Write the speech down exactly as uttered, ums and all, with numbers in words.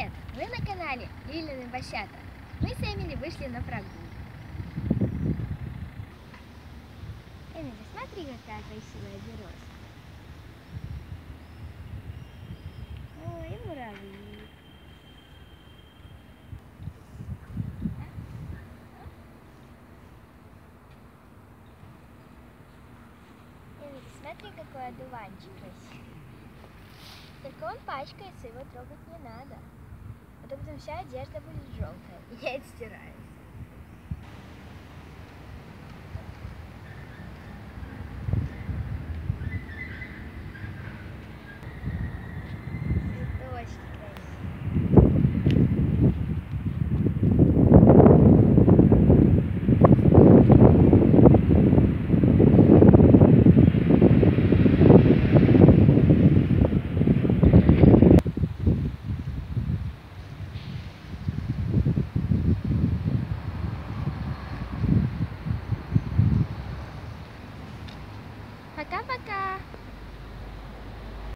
Привет! Вы на канале Лилины Бащата. Мы с Эмили вышли на прогулку. Эмили, смотри, какая красивая березка. Ой, и муравьи. Эмили, смотри, какой одуванчик красивый. Только он пачкается, его трогать не надо. А то потом вся одежда будет желтая, и я отстираюсь. Цветочки красивые. Пока-пока!